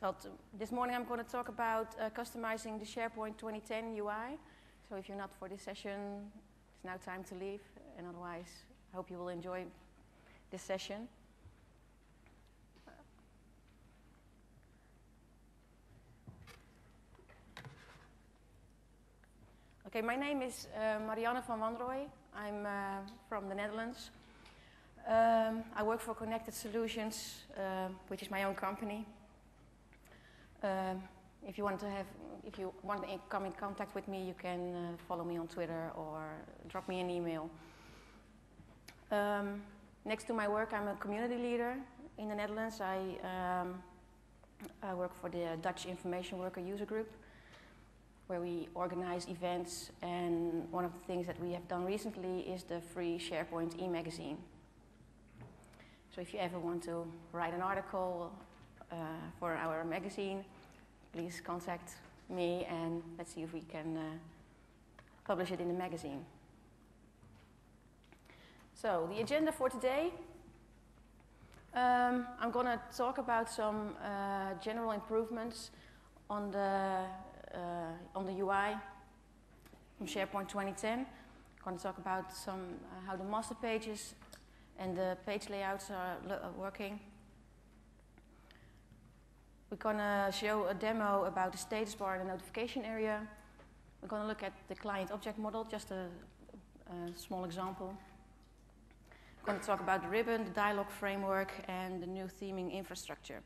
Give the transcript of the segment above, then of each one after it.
Well, this morning I'm going to talk about customizing the SharePoint 2010 UI. So if you're not for this session, it's now time to leave. And otherwise, I hope you will enjoy this session. Okay, my name is Marianne van Wanrooy. I'm from the Netherlands. I work for Connected Solutions, which is my own company. If you want to come in contact with me, you can follow me on Twitter or drop me an email. Next to my work, I'm a community leader in the Netherlands. I work for the Dutch Information Worker User Group, where we organize events, and one of the things that we have done recently is the free SharePoint e-magazine. So if you ever want to write an article for our magazine, please contact me and let's see if we can publish it in the magazine. So the agenda for today, I'm going to talk about some general improvements on the UI from SharePoint 2010. I'm going to talk about how the master pages and the page layouts are working. We're going to show a demo about the status bar and the notification area. We're going to look at the client object model, just a small example. We're going to talk about the ribbon, the dialog framework, and the new theming infrastructure.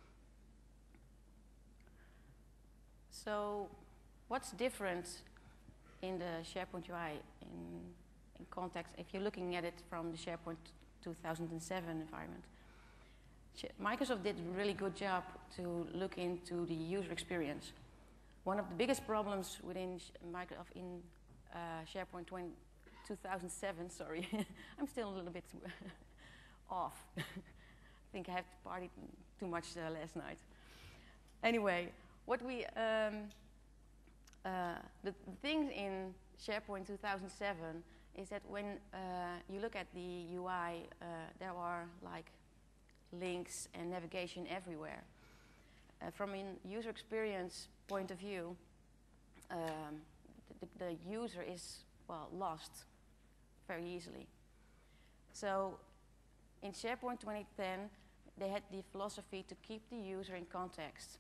So, what's different in the SharePoint UI in context if you're looking at it from the SharePoint 2007 environment? Microsoft did a really good job to look into the user experience. One of the biggest problems within Microsoft in SharePoint 2007, sorry, I'm still a little bit off. I think I had partied too much last night. Anyway, what we the things in SharePoint 2007 is that when you look at the UI, there are like links and navigation everywhere. From a user experience point of view, the user is, well, lost very easily. So in SharePoint 2010, they had the philosophy to keep the user in context.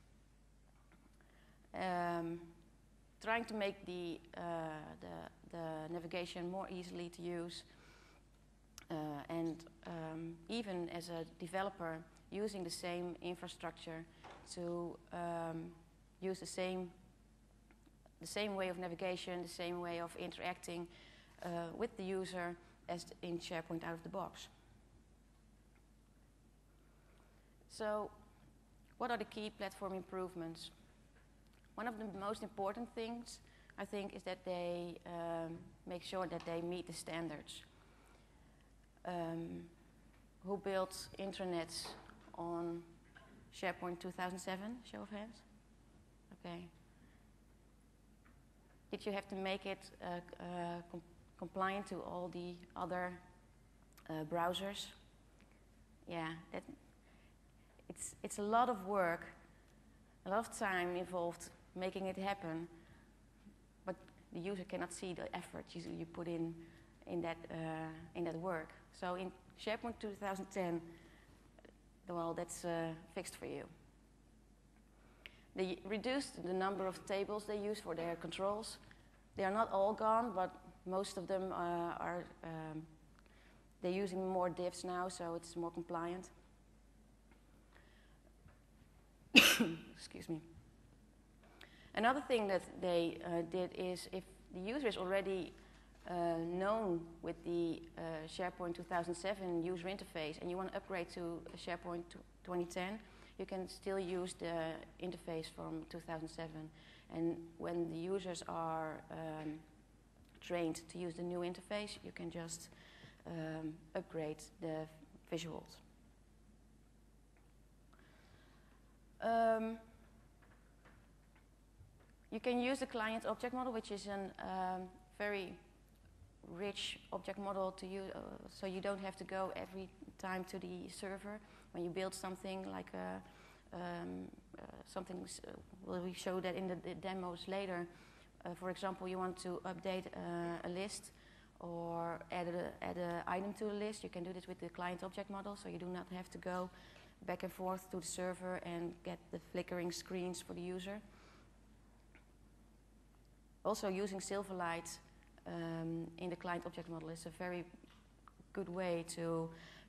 Trying to make the navigation more easily to use, and even as a developer, using the same infrastructure to use the same way of navigation, the same way of interacting with the user as in SharePoint out of the box. So, what are the key platform improvements? One of the most important things, I think, is that they make sure that they meet the standards. Who built intranets on SharePoint 2007? Show of hands. Okay. Did you have to make it compliant to all the other browsers? Yeah, it's a lot of work, a lot of time involved making it happen, but the user cannot see the effort you put in that work. So in SharePoint 2010, well, that's fixed for you. They reduced the number of tables they use for their controls. They are not all gone, but most of them they're using more divs now, so it's more compliant. Excuse me. Another thing that they did is if the user is already known with the SharePoint 2007 user interface and you want to upgrade to SharePoint 2010, you can still use the interface from 2007. And when the users are trained to use the new interface, you can just upgrade the visuals. You can use the client object model, which is a very rich object model to use, so you don't have to go every time to the server when you build something like we show that in the demos later. For example, you want to update a list or add an item to a list. You can do this with the client object model, so you do not have to go back and forth to the server and get the flickering screens for the user. Also, using Silverlight in the client object model is a very good way to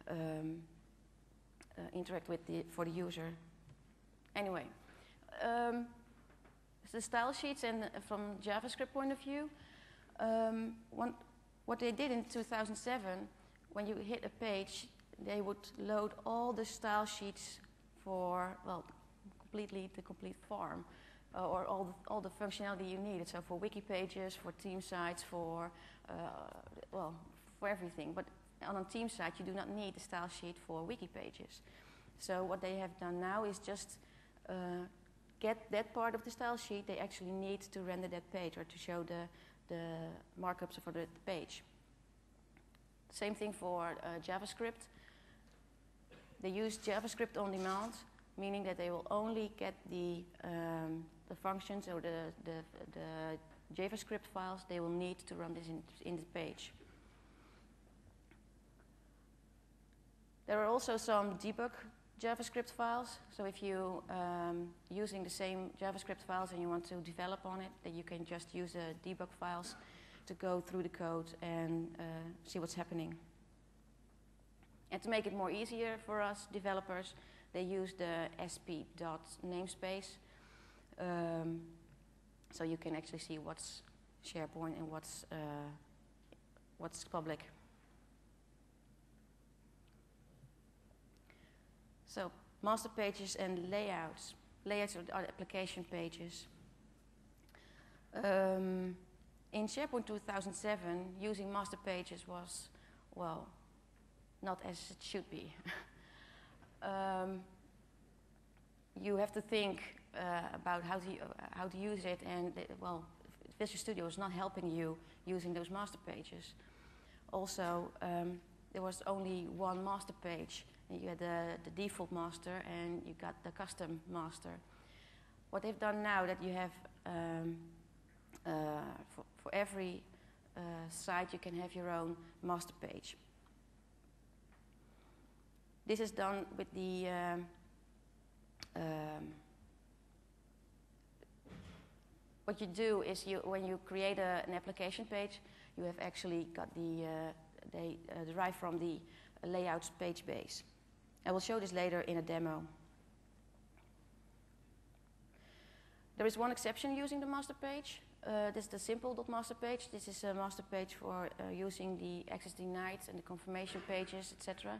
interact with for the user. Anyway, the style sheets and from JavaScript point of view, what they did in 2007, when you hit a page, they would load all the style sheets for, well, the complete farm, or all the functionality you needed. So for wiki pages, for team sites, for everything. But on a team site, you do not need a style sheet for wiki pages. So what they have done now is just get that part of the style sheet. They actually need to render that page or to show the markups for the page. Same thing for JavaScript. They use JavaScript on demand, meaning that they will only get the functions or the JavaScript files they will need to run this in the page. There are also some debug JavaScript files. So if you using the same JavaScript files and you want to develop on it, then you can just use the debug files to go through the code and see what's happening. And to make it more easier for us developers, they use the sp.namespace. So you can actually see what's SharePoint and what's public. So master pages and layouts. Layouts are application pages. In SharePoint 2007, using master pages was, well, not as it should be. You have to think about how to use it, and Visual Studio is not helping you using those master pages. Also, there was only one master page. You had the default master and you got the custom master. What they've done now that you have for every site you can have your own master page. This is done with the what you do is when you create an application page, you have actually got they derive from the layouts page base. I will show this later in a demo. There is one exception using the master page. This is the simple.master page. This is a master page for using the access denied and the confirmation pages, etc.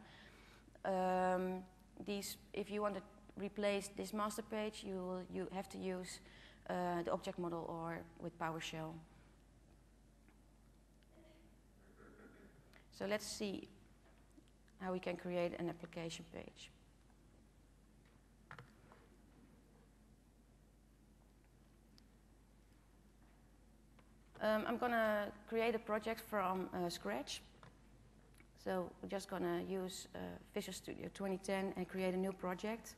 If you want to replace this master page, you have to use the object model or with PowerShell. So let's see how we can create an application page. I'm going to create a project from scratch. So we're just going to use Visual Studio 2010 and create a new project.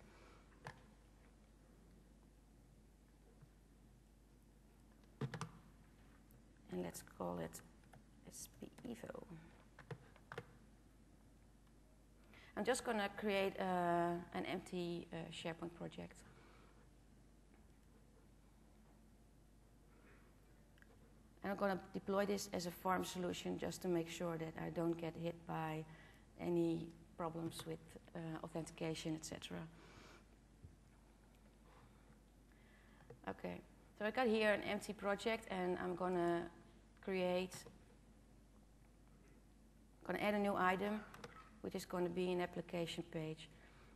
And let's call it SPEVO. I'm just going to create an empty SharePoint project. And I'm going to deploy this as a farm solution just to make sure that I don't get hit by any problems with authentication, etc. Okay, so I got here an empty project and I'm going to add a new item, which is going to be an application page.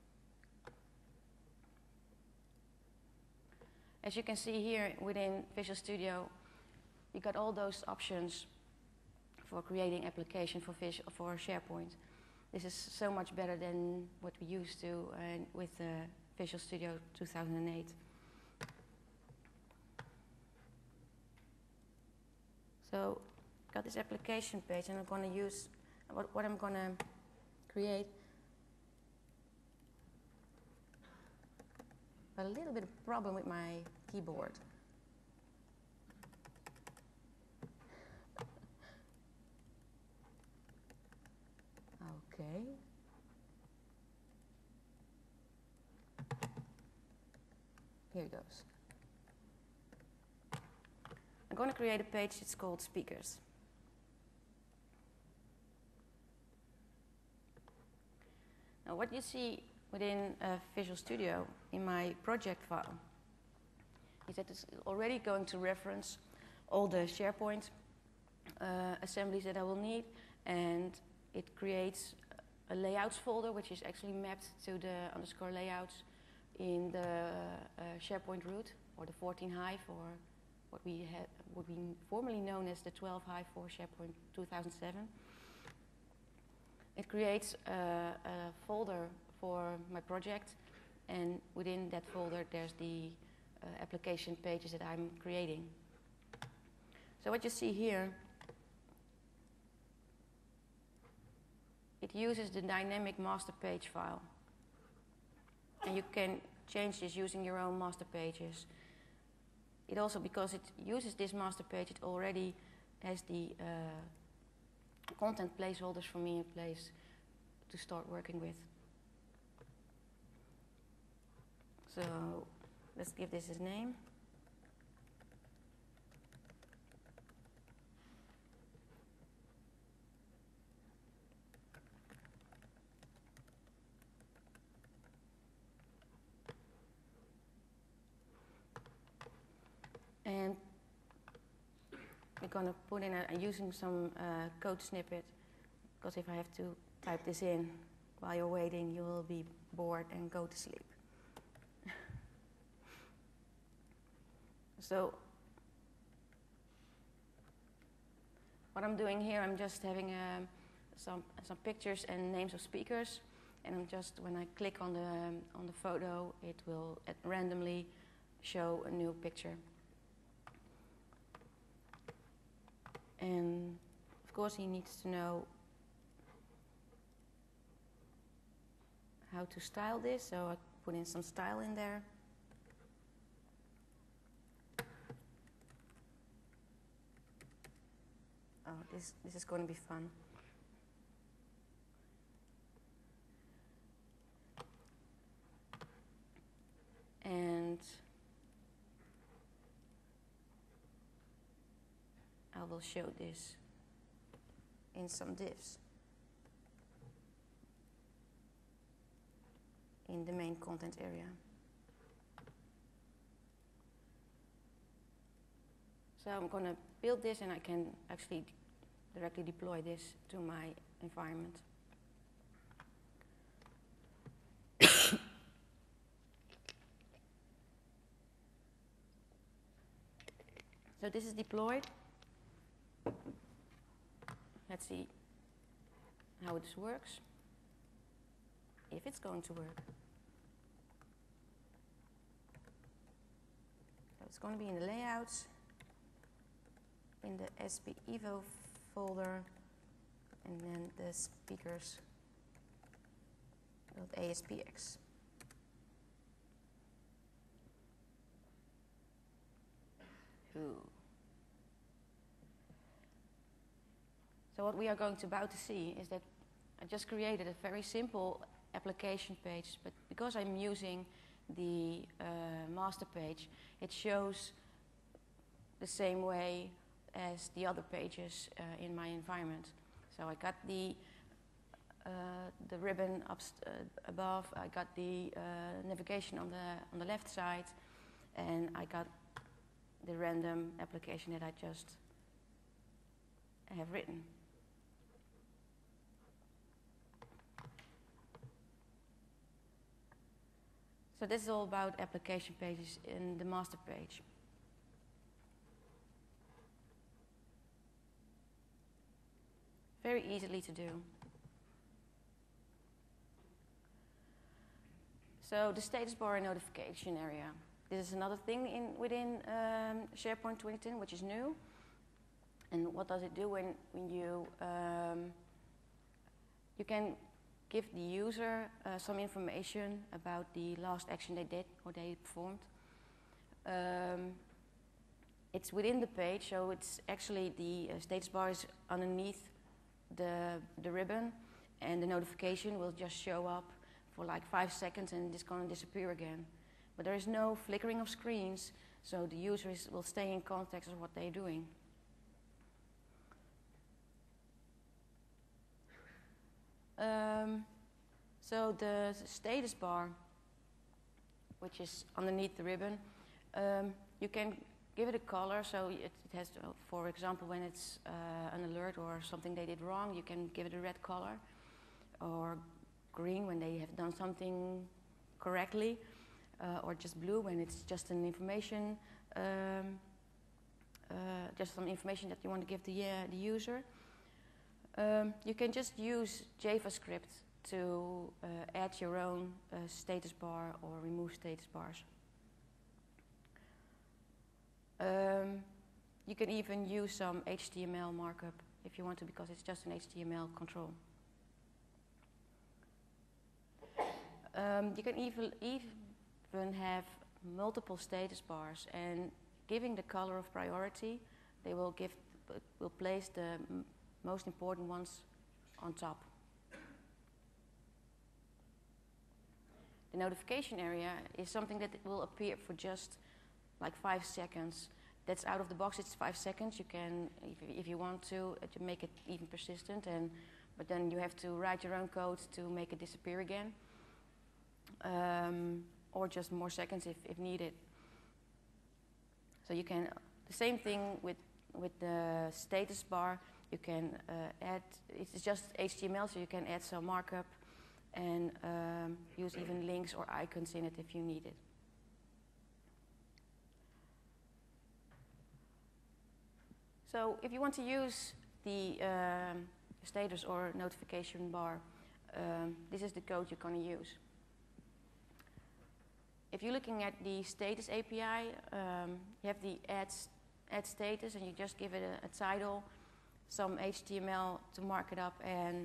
As you can see here within Visual Studio, you got all those options for creating application for SharePoint. This is so much better than what we used to with Visual Studio 2008. So, got this application page, and I'm going to use what I'm going to create. a little bit of problem with my keyboard. Okay. Here it goes. I'm going to create a page that's called Speakers. Now what you see within Visual Studio in my project file is that it's already going to reference all the SharePoint assemblies that I will need, and it creates a layouts folder which is actually mapped to the underscore layouts in the SharePoint root, or the 14 hive, or what we formerly known as the 12 hive for SharePoint 2007. It creates a folder for my project, and within that folder there's the application pages that I'm creating. So what you see here, it uses the dynamic master page file, and you can change this using your own master pages. It also, because it uses this master page, it already has the content placeholders for me in place to start working with. So let's give this a name. And we're going to put in using some code snippet, because if I have to type this in while you're waiting, you will be bored and go to sleep. So what I'm doing here, I'm just having some pictures and names of speakers, and I'm just, when I click on the photo, it will randomly show a new picture. And of course he needs to know how to style this, so I put in some style in there. Oh, this is going to be fun. And I will show this in some divs in the main content area. So I'm going to build this, and I can actually directly deploy this to my environment. So this is deployed. Let's see how this works, if it's going to work. So it's going to be in the layouts, in the SPEVO folder, and then the speakers.aspx. So what we are going to about to see is that I just created a very simple application page, but because I'm using the master page, it shows the same way as the other pages in my environment. So I got the ribbon above, I got the navigation on the left side, and I got the random application that I just have written. So this is all about application pages in the master page. Very easily to do. So the status bar and notification area. This is another thing within SharePoint 2010, which is new. And what does it do when you you can give the user some information about the last action they did or they performed. It's within the page, so it's actually the status bar is underneath the ribbon, and the notification will just show up for like 5 seconds and it's going to disappear again. But there is no flickering of screens, so the users will stay in context of what they're doing. So the status bar, which is underneath the ribbon, you can give it a color. So it has, for example, when it's an alert or something they did wrong, you can give it a red color, or green when they have done something correctly, or just blue when it's just an information, just some information that you want to give the user. You can just use JavaScript to add your own status bar or remove status bars. You can even use some HTML markup if you want to, because it's just an HTML control. You can even have multiple status bars, and giving the color of priority, they will place the most important ones on top. The notification area is something that will appear for just like 5 seconds. That's out of the box, it's 5 seconds. You can, if you want to make it even persistent, but then you have to write your own code to make it disappear again. Or just more seconds if needed. So you can, the same thing with the status bar, you can add, it's just HTML, so you can add some markup and use even links or icons in it if you need it. So if you want to use the status or notification bar, this is the code you're going to use. If you're looking at the status API, you have the add status, and you just give it a title, some HTML to mark it up, and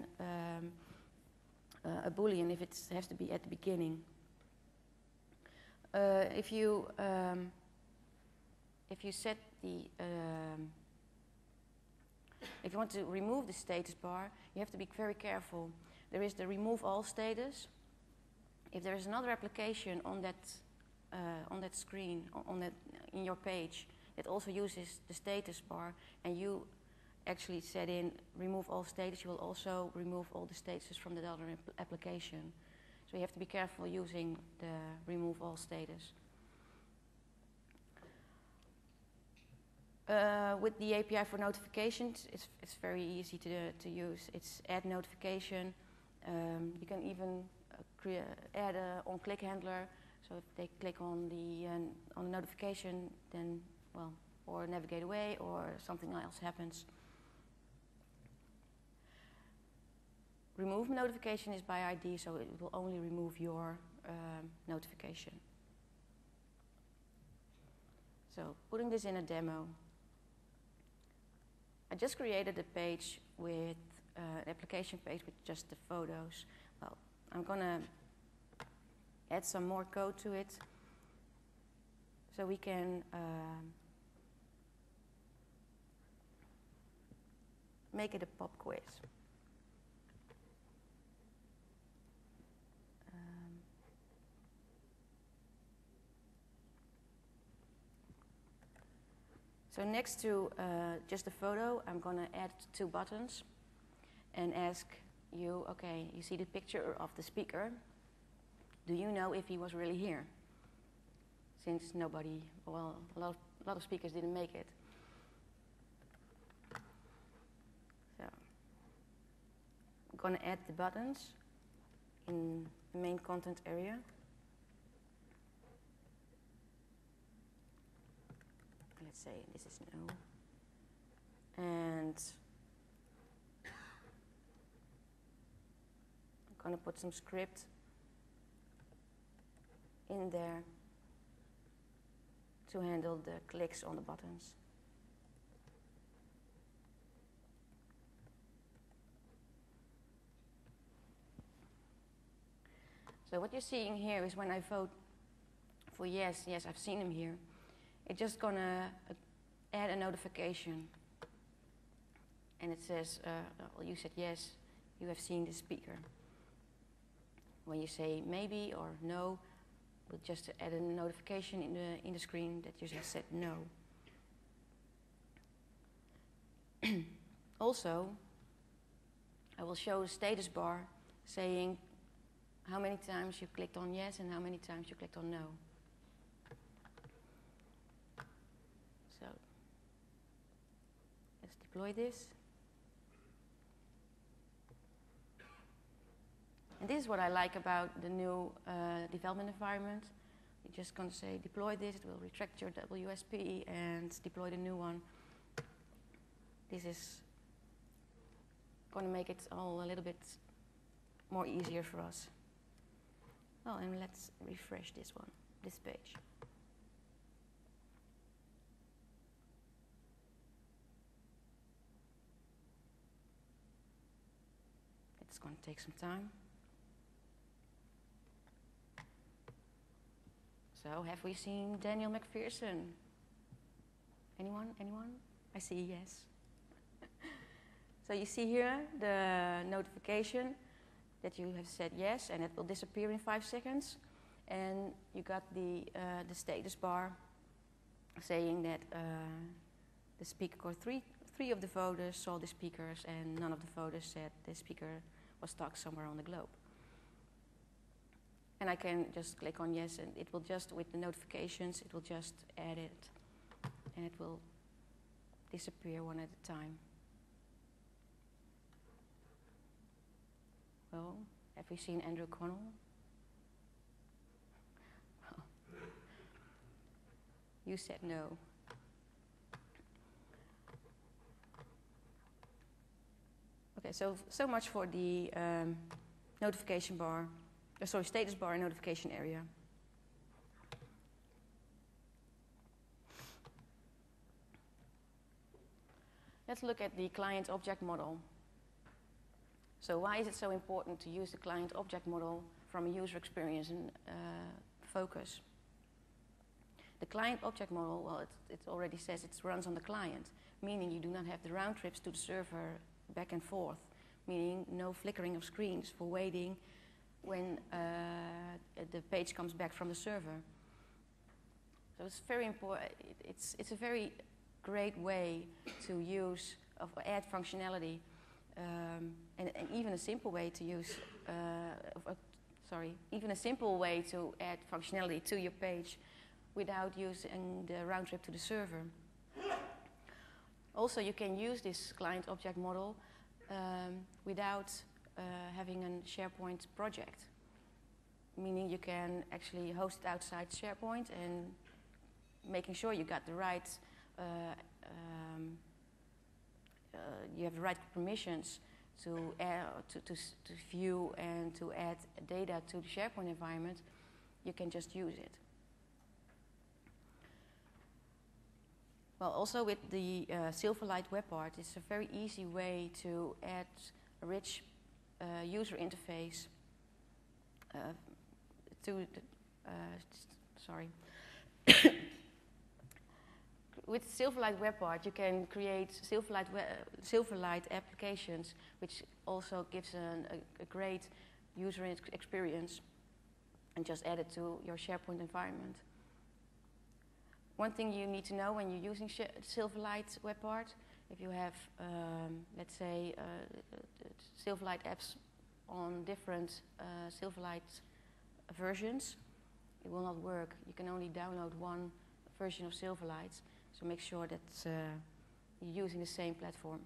a boolean if it has to be at the beginning. If you set the if you want to remove the status bar, you have to be very careful. There is the remove all status. If there is another application on that screen, in your page, that also uses the status bar, and you actually set in remove all status, you will also remove all the statuses from that other application. So you have to be careful using the remove all status. With the API for notifications, it's very easy to use. It's add notification. You can even add a on-click handler. So if they click on the notification, then, well, or navigate away, or something else happens. Remove notification is by ID, so it will only remove your notification. So putting this in a demo, I just created a page with an application page with just the photos. Well, I'm going to add some more code to it so we can make it a pop quiz. So next to just a photo, I'm going to add 2 buttons and ask you, okay, you see the picture of the speaker. Do you know if he was really here? Since nobody, well, a lot of speakers didn't make it. So I'm going to add the buttons in the main content area. Let's say this is no. And I'm going to put some script in there to handle the clicks on the buttons. So what you're seeing here is when I vote for yes, I've seen him here, it's just gonna add a notification. And it says, well, you said yes, you have seen the speaker. When you say maybe or no, we'll just add a notification in the screen that you just said no. Also, I will show a status bar saying how many times you clicked on yes and how many times you clicked on no. So let's deploy this. And this is what I like about the new development environment. You're just going to say deploy this, it will retract your WSP and deploy the new one. This is going to make it all a little bit more easier for us. Well, and let's refresh this page. It's going to take some time. So, have we seen Daniel McPherson? Anyone? I see yes. So you see here the notification that you have said yes, and it will disappear in 5 seconds. And you got the status bar saying that the speaker, or three of the voters saw the speakers, and none of the voters said the speaker was stuck somewhere on the globe. And I can just click on yes, and it will just, with the notifications, it will just add it, and it will disappear one at a time. Well, have we seen Andrew Connell? You said no. Okay, so much for the notification bar. Status bar and notification area. Let's look at the client object model. So why is it so important to use the client object model from a user experience and focus? The client object model, well, it already says it runs on the client, meaning you do not have the round trips to the server back and forth, meaning no flickering of screens for waiting when the page comes back from the server. So it's very important. It's a very great way to use add functionality, and even a simple way to use. Even a simple way to add functionality to your page without using the round trip to the server. Also, you can use this client object model without having a SharePoint project, meaning you can actually host it outside SharePoint and making sure you got the right, you have the right permissions to view and to add data to the SharePoint environment. You can just use it. Well, also with the Silverlight web art, it's a very easy way to add a rich user interface to the, with Silverlight web art, you can create Silverlight applications, which also gives a great user experience, and just add it to your SharePoint environment. One thing you need to know when you're using Silverlight web art, if you have, let's say, Silverlight apps on different Silverlight versions, it will not work. You can only download one version of Silverlight, so make sure that you're using the same platform.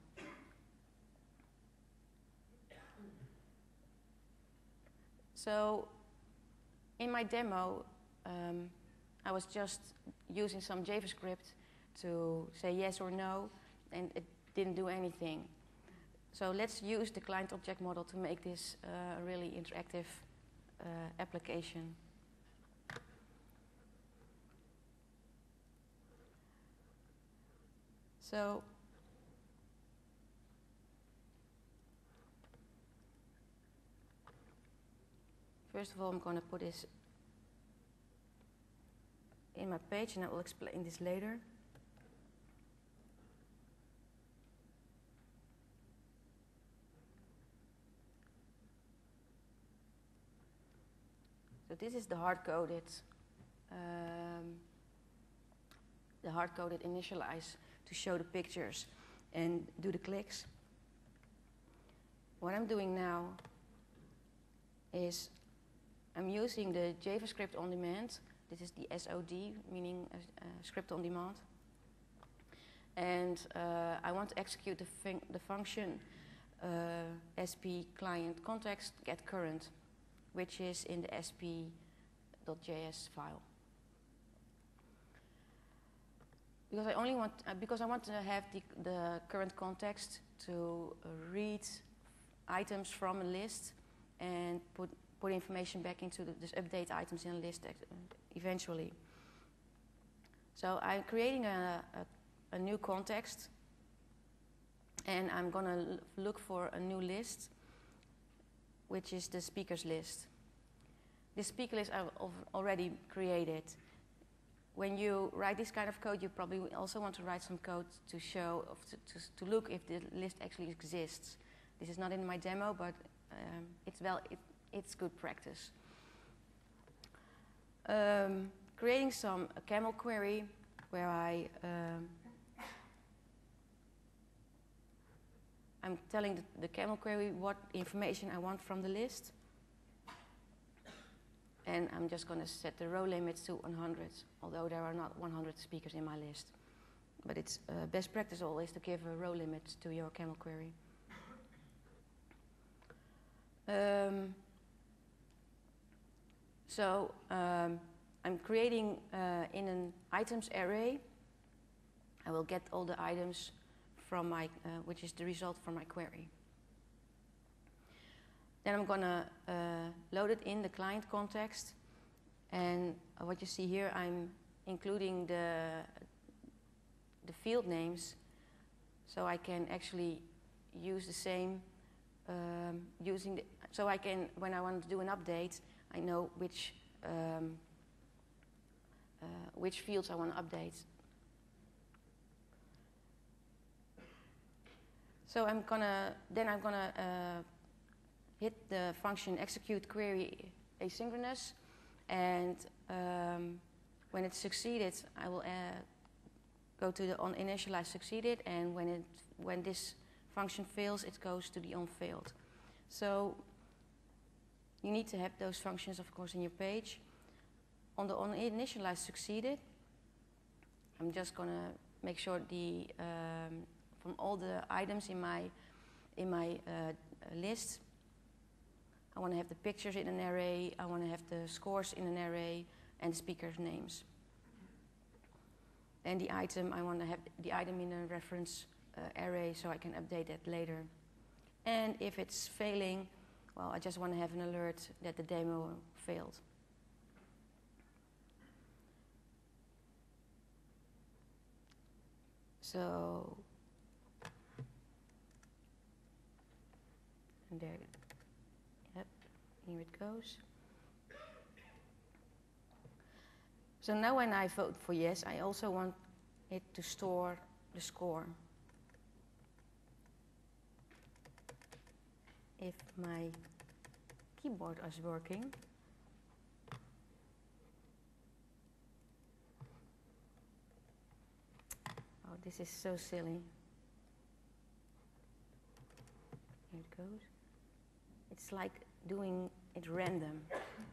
So, in my demo, I was just using some JavaScript to say yes or no, and it didn't do anything. So let's use the client object model to make this a really interactive application. So First of all, I'm going to put this in my page, and I will explain this later. So this is the hard-coded initialize to show the pictures and do the clicks. What I'm doing now is I'm using the JavaScript on demand. This is the SOD, meaning script on demand. And I want to execute the function sp client context get current, which is in the sp.js file. Because I want to have the current context to read items from a list and put information back into this update items in a list eventually. So I'm creating a new context, and I'm going to look for a new list, which is the speakers list. This speaker list I've already created. When you write this kind of code, you probably also want to write some code to show, to look if the list actually exists. This is not in my demo, but it's good practice. Creating a camel query where I'm telling the camel query what information I want from the list. And I'm just going to set the row limits to 100, although there are not 100 speakers in my list. But it's best practice always to give a row limit to your camel query. I'm creating in an items array. I will get all the items from my, which is the result from my query. Then I'm going to load it in the client context. And what you see here, I'm including the field names, so I can actually use the same, so I can, when I want to do an update, I know which fields I want to update. So I'm gonna hit the function execute query asynchronous, and when it's succeeded, I will go to the on initialize succeeded, and when this function fails, it goes to the on failed. So you need to have those functions, of course, in your page. On the on initialize succeeded, I'm just gonna make sure from all the items in my list, I want to have the pictures in an array, I want to have the scores in an array, and the speakers' names. And the item, I want to have the item in a reference array so I can update that later. And if it's failing, well, I just want to have an alert that the demo failed. So, and there, yep, here it goes. So now when I vote for yes, I also want it to store the score. If my keyboard is working, oh, this is so silly. Here it goes. It's like doing it random.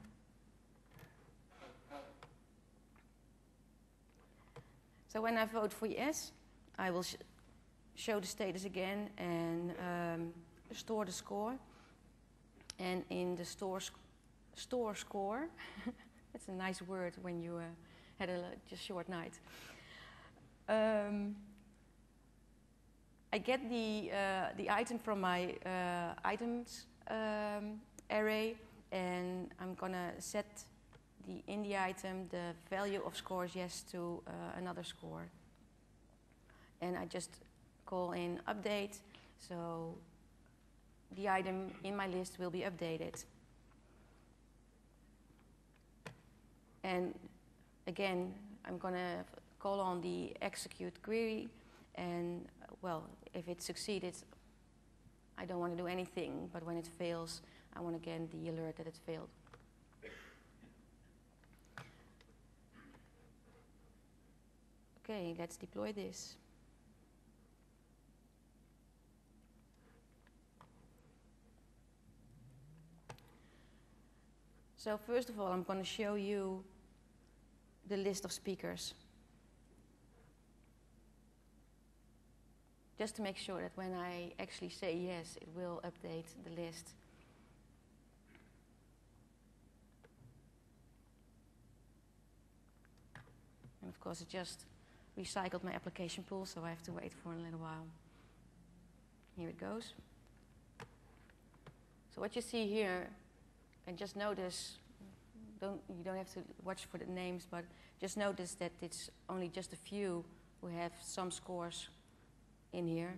So when I vote for yes, I will show the status again and store the score. And in the store score, that's a nice word when you had a just short night. I get the item from my items array, and I'm gonna set in the item the value of scores yes to another score. And I just call in update, so the item in my list will be updated. And again, I'm going to call on the execute query, and well, if it succeeded, I don't want to do anything, but when it fails, I want to get the alert that it failed. Okay, let's deploy this. So first of all, I'm going to show you the list of speakers. Just to make sure that when I actually say yes, it will update the list. And of course, it just recycled my application pool, so I have to wait for a little while. Here it goes. So what you see here, and just notice, you don't have to watch for the names, but just notice that it's only just a few who have some scores in here.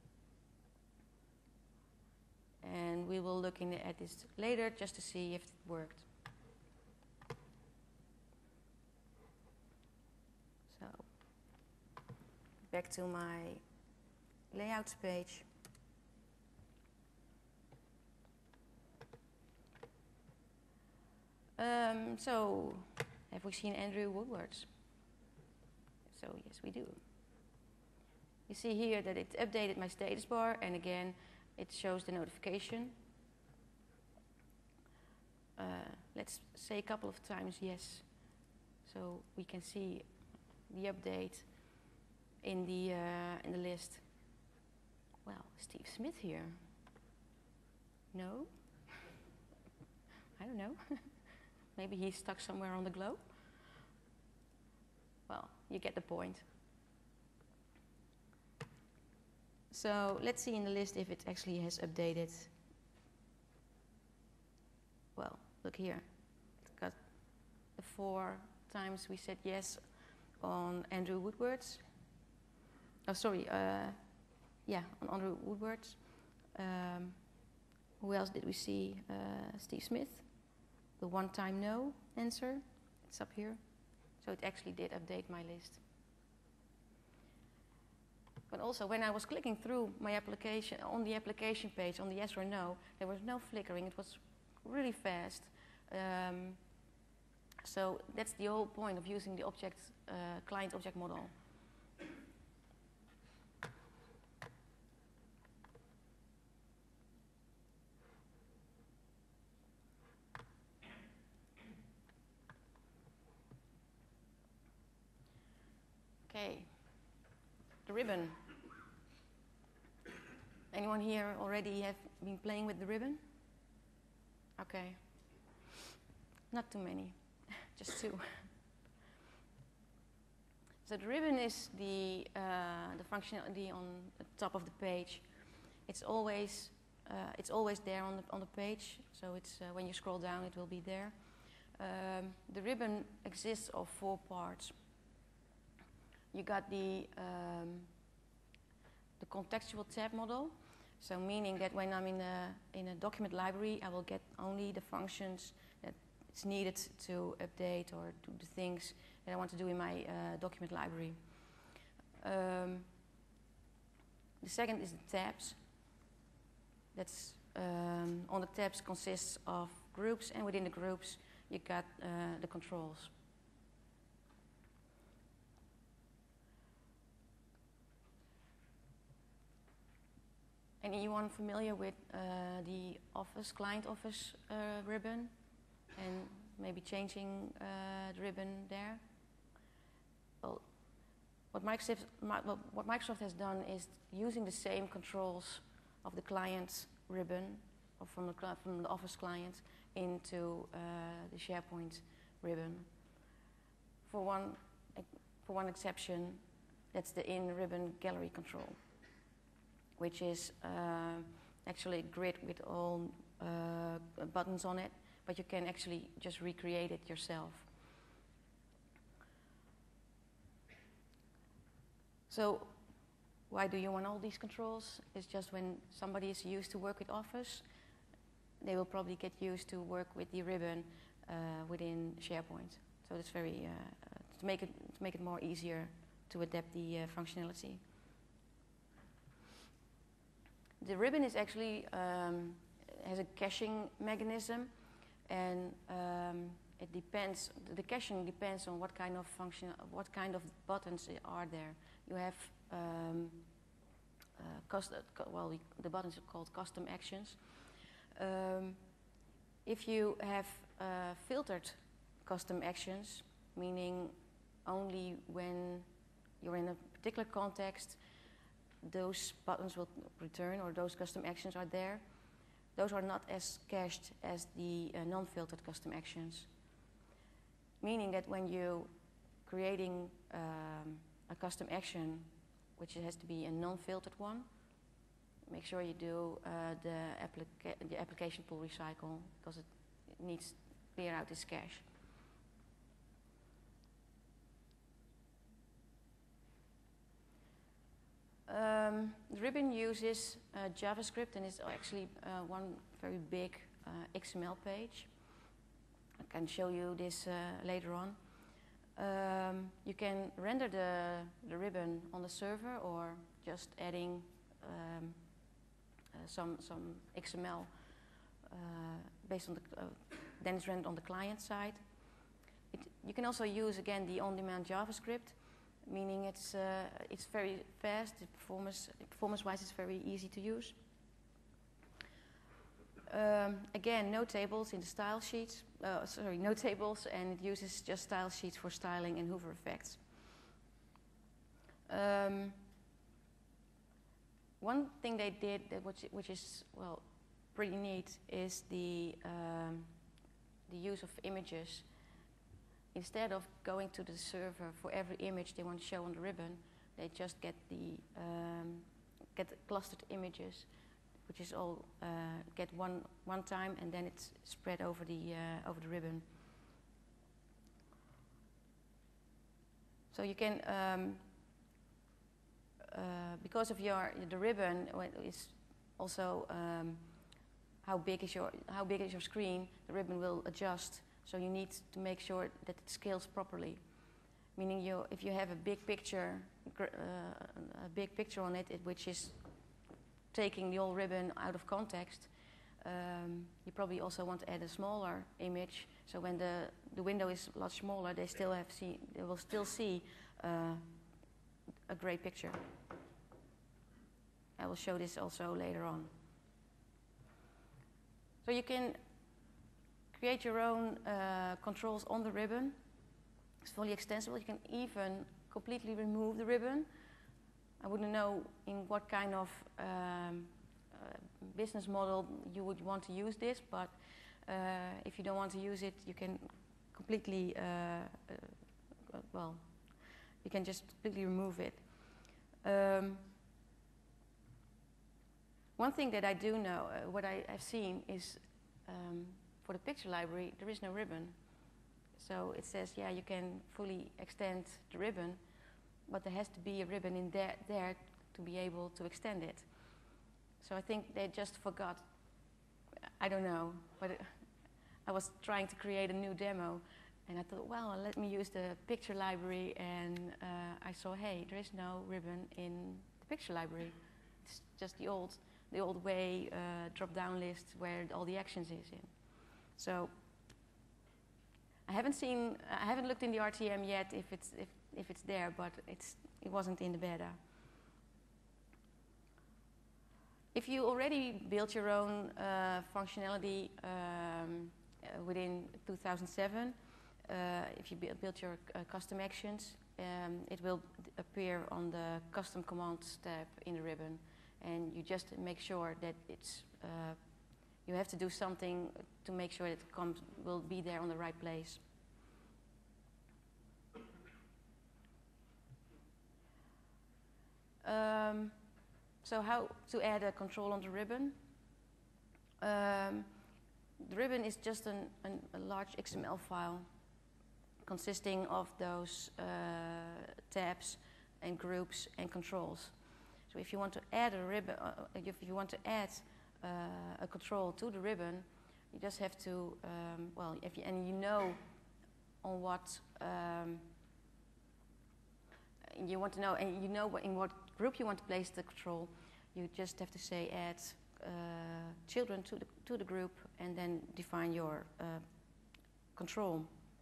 And we will look at this later just to see if it worked. So, back to my layouts page. So, have we seen Andrew Woodward? So, yes, we do. You see here that it updated my status bar, and again, it shows the notification. Let's say a couple of times yes, so we can see the update in the list. Well, Steve Smith here. No? I don't know. Maybe he's stuck somewhere on the globe. Well, you get the point. So let's see in the list if it actually has updated. Well, look here. It's got the 4 times we said yes on Andrew Woodward's. Oh, sorry. Yeah, on Andrew Woodward's. Who else did we see? Steve Smith. The 1 time no answer. It's up here. So it actually did update my list. But also, when I was clicking through my application, on the application page, on the yes or no, there was no flickering. It was really fast. So that's the whole point of using the client object model. Okay, the ribbon. Anyone here already have been playing with the ribbon? Okay, not too many, just 2. So the ribbon is the functionality on the top of the page. It's always there on the page. So it's when you scroll down, it will be there. The ribbon exists of 4 parts. You got the contextual tab model, so meaning that when I'm in a document library, I will get only the functions that it's needed to update or do the things that I want to do in my document library. The second is the tabs. That's on the tabs consists of groups, and within the groups you got the controls. Anyone familiar with the client office ribbon, and maybe changing the ribbon there? Well, what Microsoft has done is using the same controls of the client ribbon, or from the Office client, into the SharePoint ribbon. For one exception, that's the in-ribbon gallery control, which is actually a grid with all buttons on it, but you can actually just recreate it yourself. So why do you want all these controls? It's just when somebody is used to work with Office, they will probably get used to work with the ribbon within SharePoint. So it's very to make it more easier to adapt the functionality. The ribbon is actually has a caching mechanism, and it depends. The caching depends on what kind of function, what kind of buttons are there. You have the buttons are called custom actions. If you have filtered custom actions, meaning only when you're in a particular context, those buttons will return, or those custom actions are there. Those are not as cached as the non-filtered custom actions. Meaning that when you're creating a custom action, which has to be a non-filtered one, make sure you do the application pull recycle, because it needs to clear out this cache. The ribbon uses JavaScript, and is actually one very big XML page. I can show you this later on. You can render the ribbon on the server, or just adding some XML based on the then it's rendered on the client side. You can also use again the on-demand JavaScript, meaning it's very fast. Performance-wise, it's very easy to use. Again, no tables in the style sheets. No tables, and it uses just style sheets for styling and hover effects. One thing they did, which is pretty neat, is the use of images. Instead of going to the server for every image they want to show on the ribbon, they just get the clustered images, which is all get one time, and then it's spread over the ribbon. So you can because of the ribbon is also how big is your screen, the ribbon will adjust. So you need to make sure that it scales properly. Meaning, if you have a big picture on it, which is taking the whole ribbon out of context, you probably also want to add a smaller image. So when the window is a lot smaller, they will still see a great picture. I will show this also later on. So you can create your own controls on the ribbon. It's fully extensible. You can even completely remove the ribbon. I wouldn't know in what kind of business model you would want to use this, but if you don't want to use it, you can completely, you can just completely remove it. One thing that I do know, what I've seen is for the picture library, there is no ribbon. So it says, yeah, you can fully extend the ribbon, but there has to be a ribbon in there to be able to extend it. So I think they just forgot. I don't know, but I was trying to create a new demo, and I thought, well, let me use the picture library, and I saw, hey, there is no ribbon in the picture library. It's just the old way drop-down list where all the actions is in. So I haven't looked in the RTM yet if it's there, but it wasn't in the beta. If you already built your own functionality within 2007, if you built your custom actions, it will appear on the custom commands tab in the ribbon, and you just make sure that it's you have to do something to make sure it will be there on the right place. So how to add a control on the ribbon? The ribbon is just a large XML file consisting of those tabs and groups and controls. So if you want to add a ribbon, if you want to add a control to the ribbon, you just have to, and you know on what you want to know, and you know in what group you want to place the control, you just have to say add children to the group and then define your control.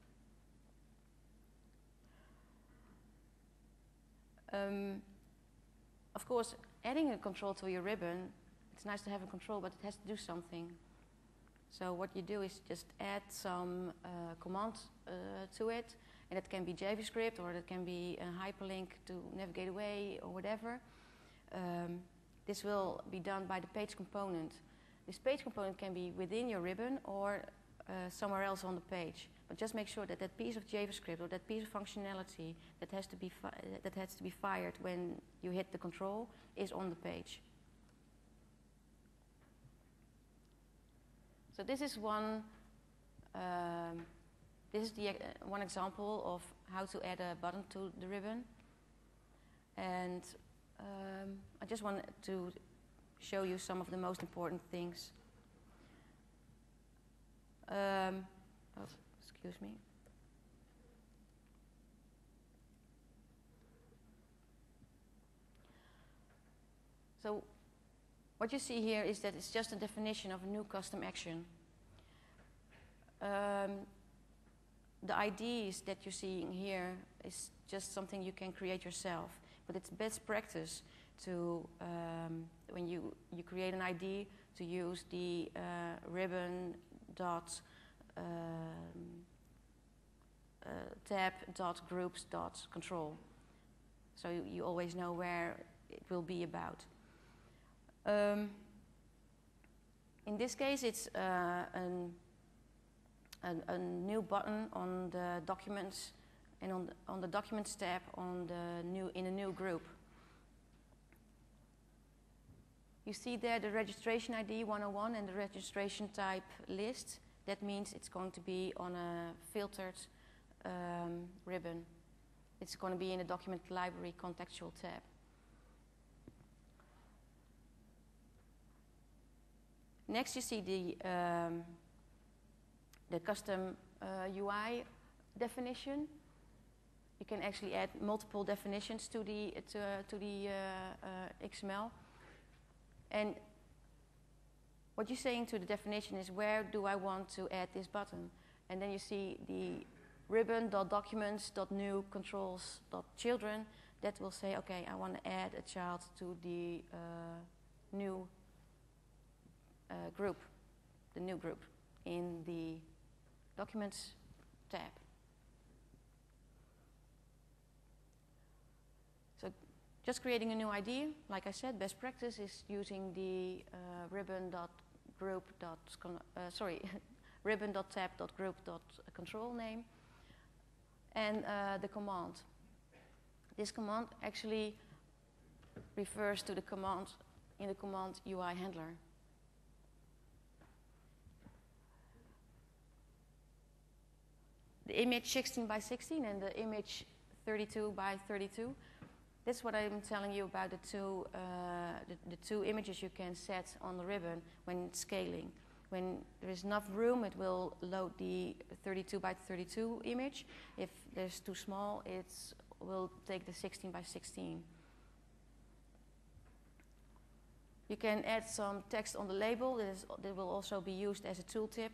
Of course, adding a control to your ribbon, it's nice to have a control, but it has to do something. So what you do is just add some command to it, and it can be JavaScript or it can be a hyperlink to navigate away or whatever. This will be done by the page component. This page component can be within your ribbon or somewhere else on the page. But just make sure that that piece of JavaScript or that piece of functionality that has to be fired when you hit the control is on the page. So this is one. This is the one example of how to add a button to the ribbon, and I just wanted to show you some of the most important things. Excuse me. So what you see here is that it's just a definition of a new custom action. The IDs that you're seeing here is just something you can create yourself, but it's best practice to, when you create an ID, to use the ribbon dot tab dot groups dot control. So you always know where it will be about. In this case, it's a new button on the documents and on the documents tab in a new group. You see there the registration ID 101 and the registration type list. That means it's going to be on a filtered ribbon. It's going to be in the document library contextual tab. Next, you see the custom UI definition. You can actually add multiple definitions to the XML. And what you're saying to the definition is, where do I want to add this button? And then you see the ribbon.documents.new controls.children. That will say, okay, I want to add a child to the new group, the new group in the Documents tab. So just creating a new ID, like I said, best practice is using the ribbon.tab.group.control name and the command. This command actually refers to the command in the command UI handler. The image 16 by 16 and the image 32 by 32. That's what I'm telling you about the two images you can set on the ribbon when scaling. When there is enough room, it will load the 32 by 32 image. If there's too small, it will take the 16 by 16. You can add some text on the label. That will also be used as a tooltip.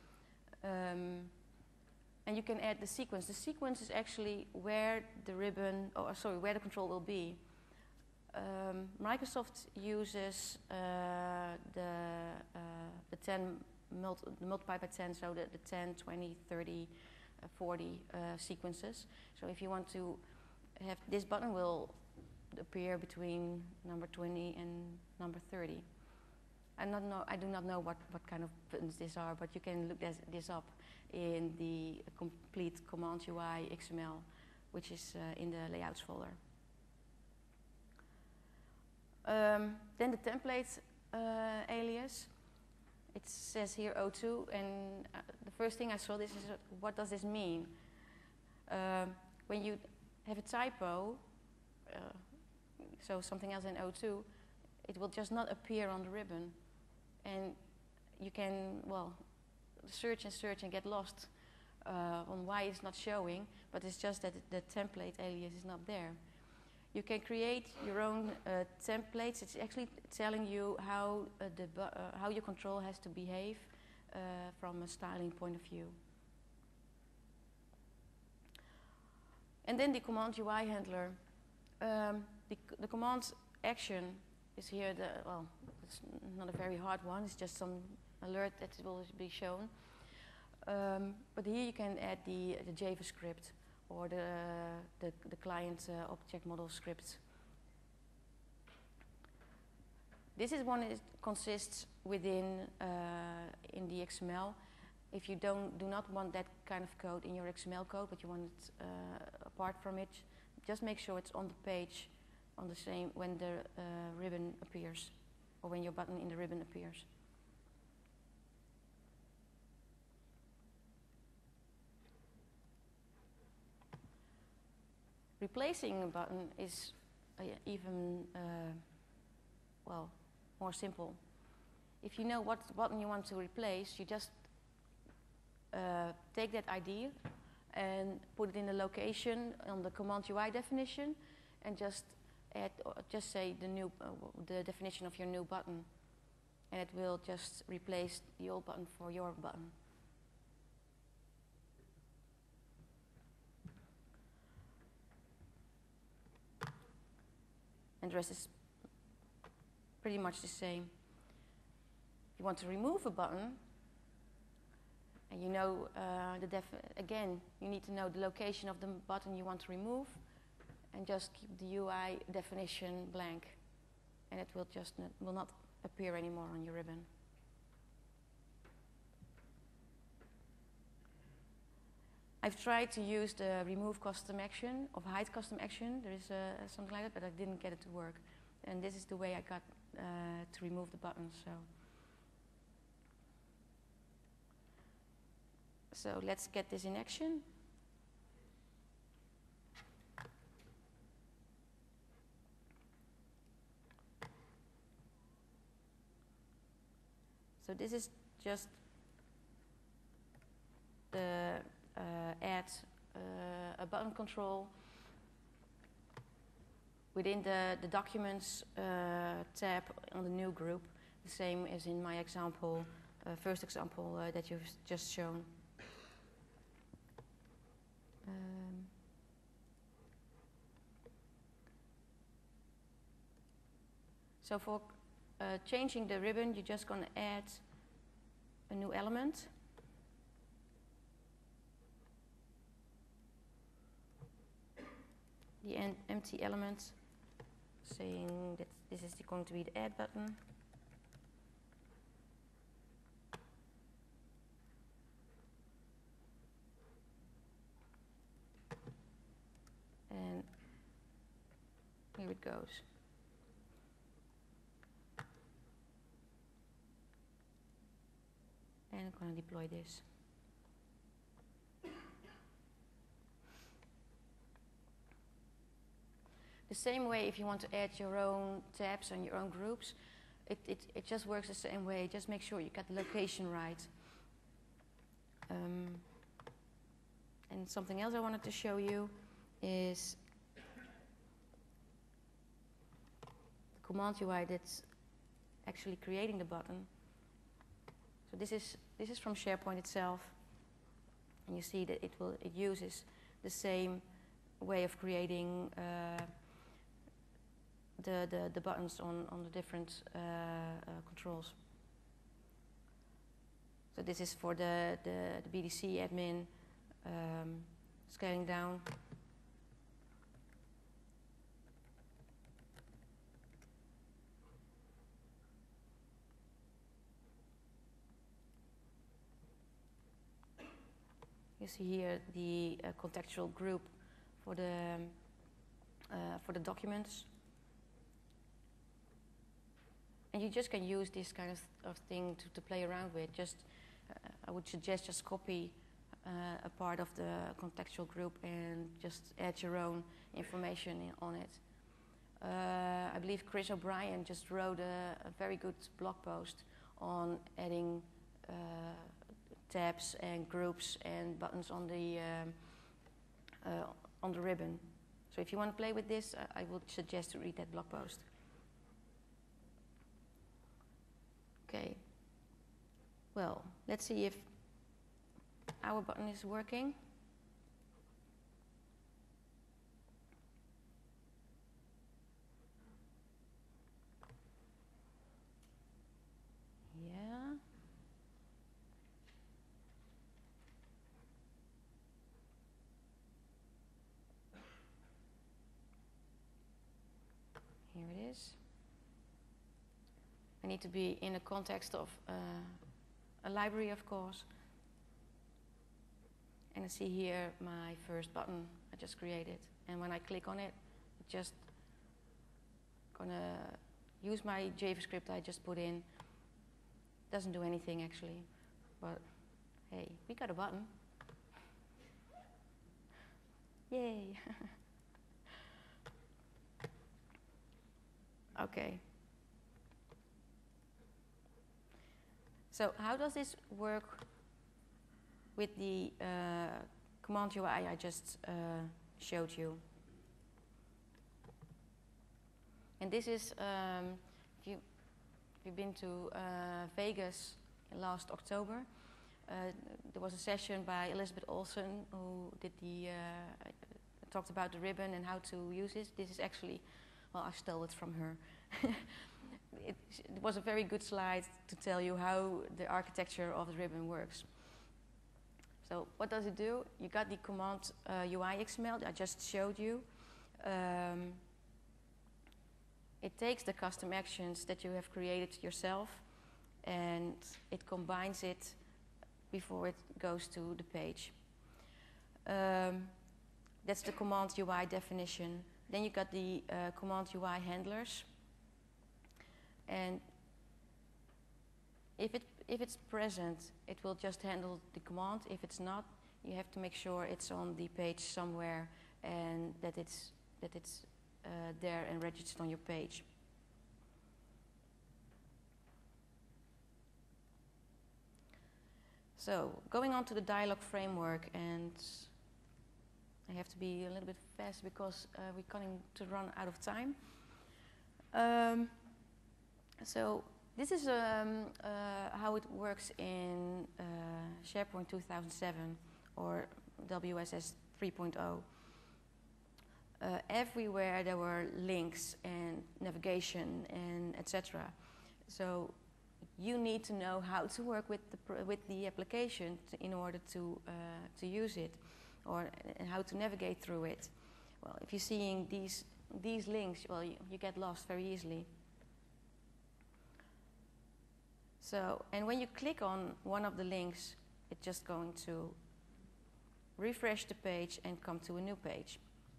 And you can add the sequence. The sequence is actually where the ribbon, where the control will be. Microsoft uses the 10 multiplied by 10, so the 10, 20, 30, 40 sequences. So if you want to have this button will appear between number 20 and number 30. I do not know what kind of buttons these are, but you can look this up in the complete command UI XML, which is in the layouts folder. Then the template alias. It says here O2, and the first thing I saw this is, what does this mean? When you have a typo, so something else in O2, it will just not appear on the ribbon. And you can, well, search and get lost on why it's not showing, but it's just that the template alias is not there. You can create your own templates. It's actually telling you how your control has to behave from a styling point of view. And then the command UI handler. The command action is here. Well, it's not a very hard one. It's just some alert that will be shown. But here you can add the JavaScript or the client object model script. This is one that consists within in the XML. If you do not want that kind of code in your XML code, but you want it apart from it, just make sure it's on the page on the same when the ribbon appears, or when your button in the ribbon appears. Replacing a button is even well, more simple. If you know what button you want to replace, you just take that ID and put it in the location on the command UI definition, and just add, just say the definition of your new button, and it will just replace the old button for your button. And the rest is pretty much the same. If you want to remove a button, and you know again, you need to know the location of the button you want to remove, and just keep the UI definition blank, and it will just will not appear anymore on your ribbon. I've tried to use the remove custom action or hide custom action. There is something like that, but I didn't get it to work. And this is the way I got to remove the buttons. So let's get this in action. So this is just the add a button control within the documents tab on the new group, the same as in my example, first example that you've just shown. So for changing the ribbon, you're just going to add a new element. The empty element, saying that this is going to be the add button. And here it goes. And I'm going to deploy this. The same way, if you want to add your own tabs and your own groups, it just works the same way. Just make sure you got the location right. And something else I wanted to show you is the command UI that's actually creating the button. So this is from SharePoint itself, and you see that it uses the same way of creating the buttons on the different controls. So this is for the BDC admin, scaling down. You see here the contextual group for the documents. And you just can use this kind of thing to play around with. Just, I would suggest just copy a part of the contextual group and just add your own information on it. I believe Chris O'Brien just wrote a very good blog post on adding tabs and groups and buttons on the ribbon. So if you want to play with this, I would suggest to read that blog post. Okay. Well, let's see if our button is working. Yeah. Here it is. I need to be in the context of a library, of course. And I see here my first button I just created. And when I click on it, it's just gonna use my JavaScript I just put in. Doesn't do anything actually, but hey, we got a button. Yay! Okay. So how does this work with the command UI I just showed you? And this is, if you've been to Vegas last October, there was a session by Elizabeth Olsen who did talked about the ribbon and how to use it. This is actually, well, I stole it from her. It was a very good slide to tell you how the architecture of the ribbon works. So what does it do? You got the command UI XML that I just showed you. It takes the custom actions that you have created yourself and it combines it before it goes to the page. That's the command UI definition. Then you got the command UI handlers. And if it's present, it will just handle the command. If it's not, you have to make sure it's on the page somewhere and that it's there and registered on your page. So going on to the dialog framework, and I have to be a little bit fast because we're going to run out of time. So this is how it works in SharePoint 2007 or WSS 3.0. Everywhere there were links and navigation and etc. So you need to know how to work with the application in order to use it, or how to navigate through it. Well, if you're seeing these links, well, you get lost very easily. So, and when you click on one of the links, it's just going to refresh the page and come to a new page.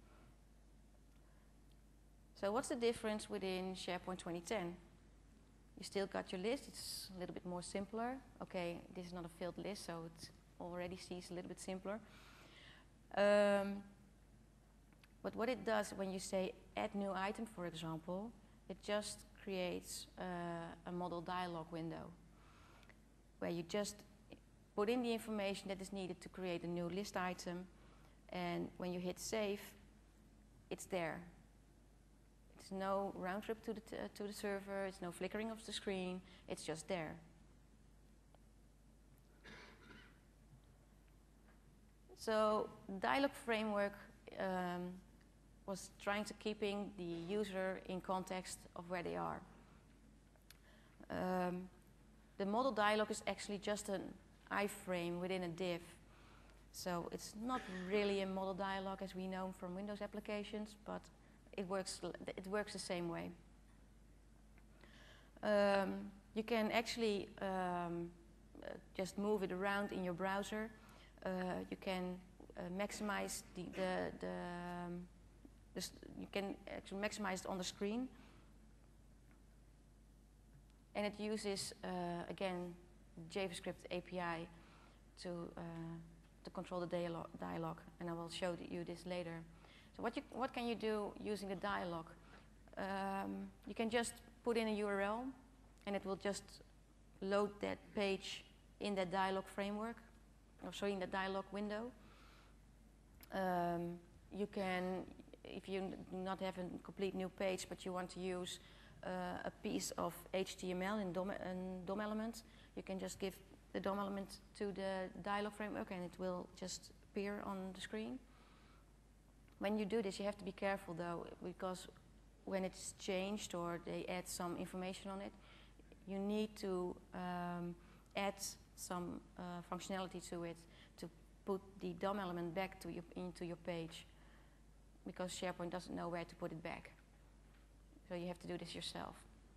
So what's the difference within SharePoint 2010? You still got your list, it's a little bit more simpler. Okay, this is not a filled list, so it already seems a little bit simpler. But what it does when you say add new item, for example, it just creates a model dialog window where you just put in the information that is needed to create a new list item, and when you hit save, it's there. It's no round trip to the server, it's no flickering of the screen, it's just there. So dialog framework was trying to keeping the user in context of where they are. The model dialog is actually just an iframe within a div. So it's not really a model dialog as we know from Windows applications, but it works the same way. You can actually just move it around in your browser. You can maximize you can actually maximize it on the screen, and it uses again JavaScript API to control the dialog, and I will show you this later. So what can you do using a dialog? You can just put in a URL, and it will just load that page in that dialog framework, or sorry, in the dialog window. You can, if you do not have a complete new page, but you want to use a piece of HTML in DOM element, you can just give the DOM element to the dialog framework and it will just appear on the screen. When you do this, you have to be careful though, because when it's changed or they add some information on it, you need to add some functionality to it to put the DOM element back to into your page, because SharePoint doesn't know where to put it back. So you have to do this yourself.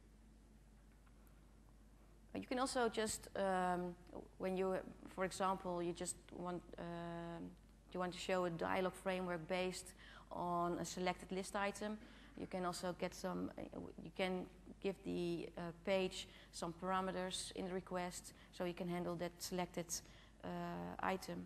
But you can also just, when you, for example, you just want to show a dialog framework based on a selected list item, you can also get some, you can give the page some parameters in the request so you can handle that selected item.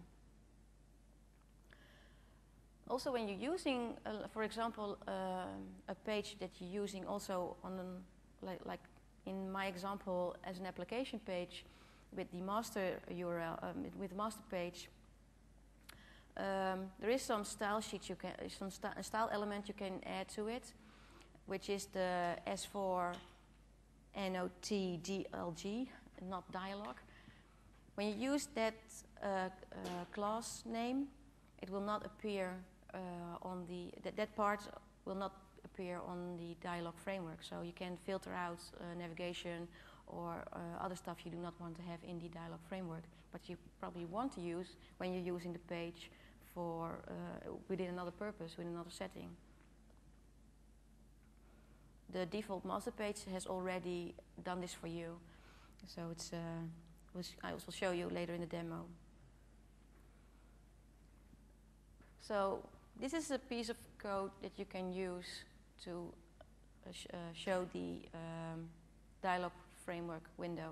Also, when you're using, for example, a page that you're using also on an, like in my example, as an application page with the master URL, with the master page, there is some style sheet you can, some style element you can add to it, which is the S4 NOTDLG, not dialog. When you use that class name, it will not appear on the, that part will not appear on the dialog framework. So you can filter out navigation or other stuff you do not want to have in the dialog framework, but you probably want to use when you're using the page for within another purpose, within another setting. The default master page has already done this for you, so it's I will show you later in the demo. So this is a piece of code that you can use to show the dialog framework window.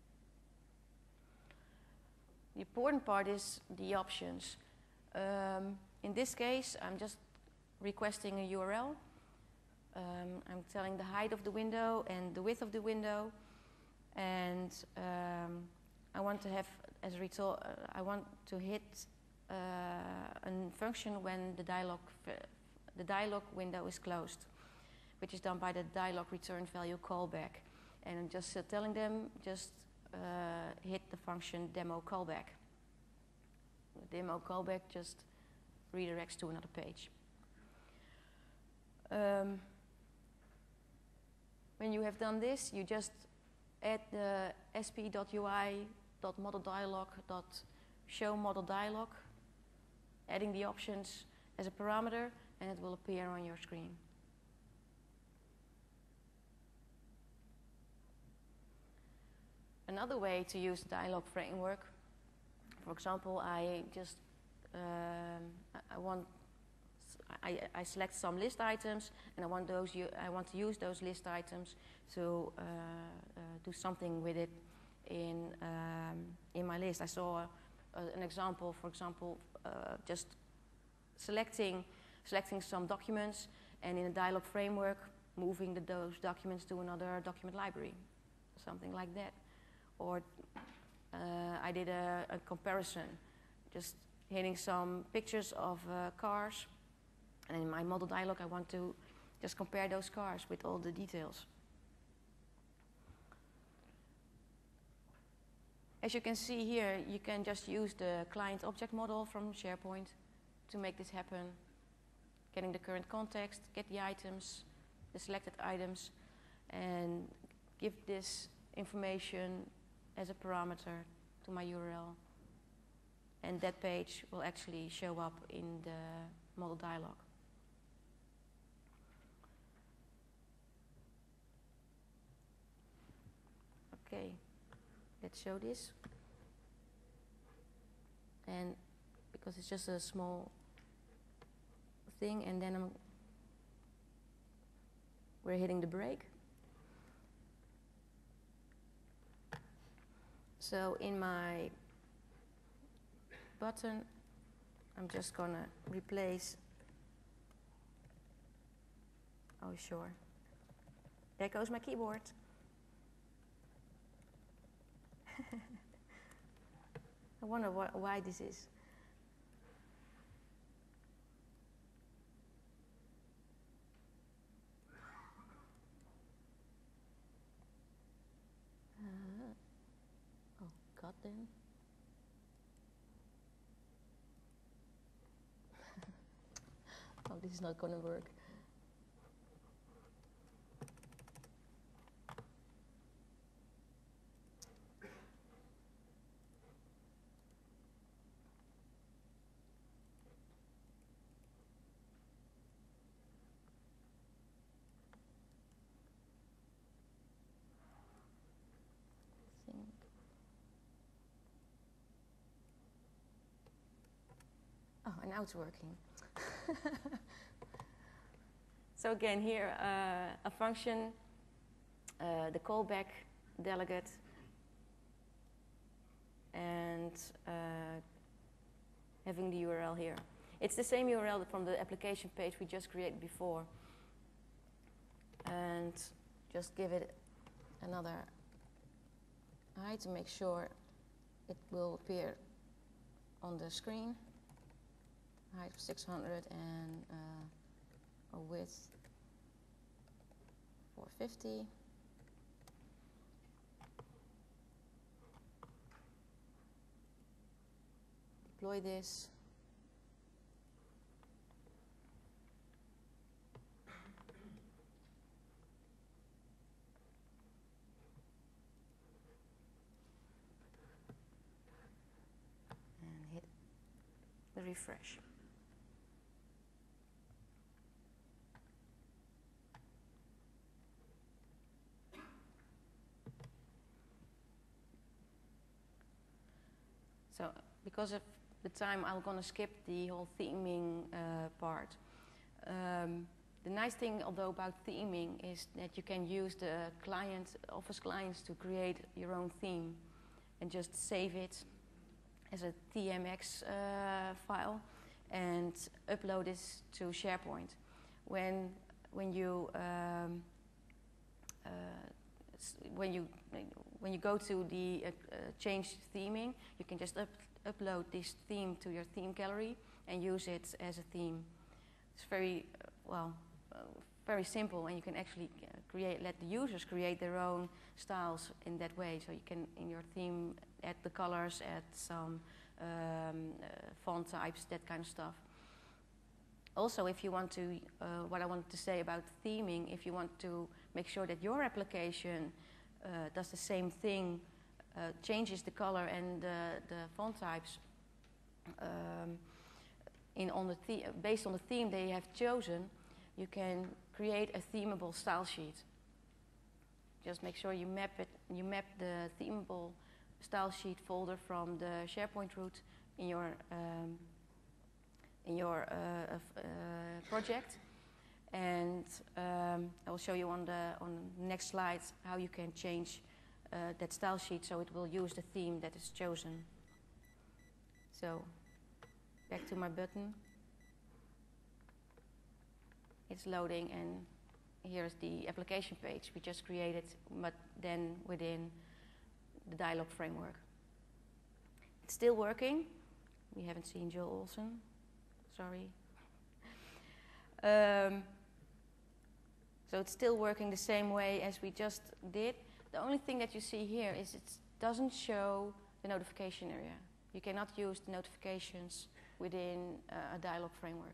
The important part is the options. In this case, I'm just requesting a URL. I'm telling the height of the window and the width of the window, and I want to have, as a result, I want to hit a function when the dialog window is closed, which is done by the dialog return value callback. And I'm just telling them, just hit the function demo callback. The demo callback just redirects to another page. When you have done this, you just add the sp.ui.modelDialog.showModelDialog, adding the options as a parameter, and it will appear on your screen. Another way to use the dialog framework, for example, I just I select some list items, and I want to use those list items to do something with it in my list. I saw an example, for example, just selecting some documents, and in a dialog framework, moving those documents to another document library, something like that. Or I did a comparison, just hitting some pictures of cars, and in my model dialog I want to just compare those cars with all the details. As you can see here, you can just use the client object model from SharePoint to make this happen. Getting the current context, get the items, the selected items, and give this information as a parameter to my URL. And that page will actually show up in the model dialog. Okay, let's show this. And because it's just a small thing, and then we're hitting the break. So in my button, I'm just gonna replace, oh sure, there goes my keyboard. I wonder why this is. Oh, goddamn. Oh, this is not going to work. Oh, and now it's working. So again, here a function, the callback delegate, and having the URL here. It's the same URL from the application page we just created before. And just give it another height to make sure it will appear on the screen. Height of 600 and a width 450. Deploy this. And hit the refresh. So because of the time, I'm going to skip the whole theming part. The nice thing, although, about theming is that you can use the Office clients to create your own theme and just save it as a TMX file and upload this to SharePoint. When you go to the change theming, you can just upload this theme to your theme gallery and use it as a theme. It's very very simple, and you can actually let the users create their own styles in that way. So you can, in your theme, add the colors, add some font types, that kind of stuff. Also, if you want to, what I wanted to say about theming, if you want to make sure that your application does the same thing, changes the color and the font types based on the theme they have chosen, you can create a themable style sheet. Just make sure you map the themable style sheet folder from the SharePoint root in your project, and I will show you on the next slide how you can change that style sheet so it will use the theme that is chosen. So back to my button. It's loading, and here's the application page we just created, but then within the dialog framework. It's still working. We haven't seen Joel Olsen. Sorry. So it's still working the same way as we just did. The only thing that you see here is it doesn't show the notification area. You cannot use the notifications within a dialog framework.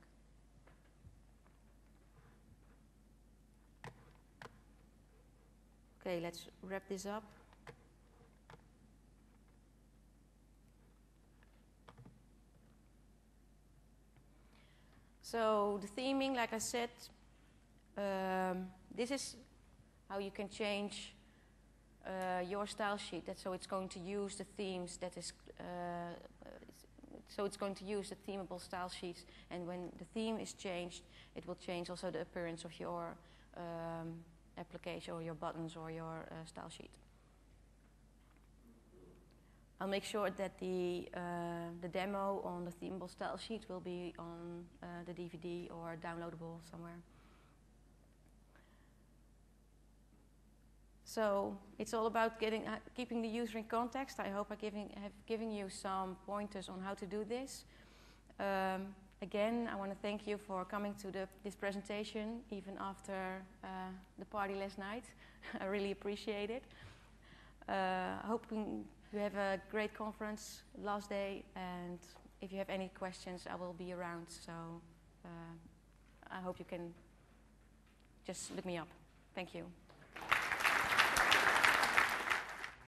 Okay, let's wrap this up. So the theming, like I said, this is how you can change your style sheet. So it's going to use the themes that is, so it's going to use the themable style sheets, and when the theme is changed, it will change also the appearance of your application or your buttons or your style sheet. I'll make sure that the demo on the themable style sheet will be on the DVD or downloadable somewhere. So it's all about keeping the user in context. I hope I have given you some pointers on how to do this. Again, I want to thank you for coming to this presentation, even after the party last night. I really appreciate it. I hope you have a great conference last day, and if you have any questions, I will be around. So I hope you can just look me up. Thank you.